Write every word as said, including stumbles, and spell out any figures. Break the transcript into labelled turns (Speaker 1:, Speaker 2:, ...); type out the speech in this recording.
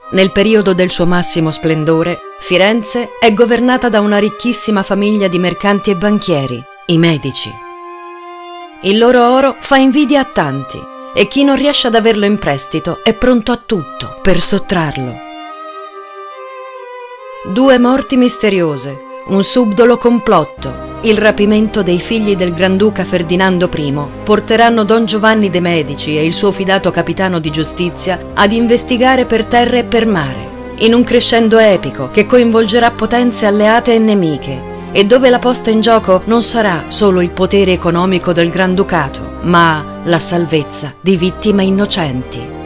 Speaker 1: Nel periodo del suo massimo splendore, Firenze è governata da una ricchissima famiglia di mercanti e banchieri, i Medici. Il loro oro fa invidia a tanti e chi non riesce ad averlo in prestito è pronto a tutto per sottrarlo. Due morti misteriose, un subdolo complotto, il rapimento dei figli del Granduca Ferdinando primo porteranno Don Giovanni de' Medici e il suo fidato capitano di giustizia ad investigare per terra e per mare, in un crescendo epico che coinvolgerà potenze alleate e nemiche, e dove la posta in gioco non sarà solo il potere economico del Granducato, ma la salvezza di vittime innocenti.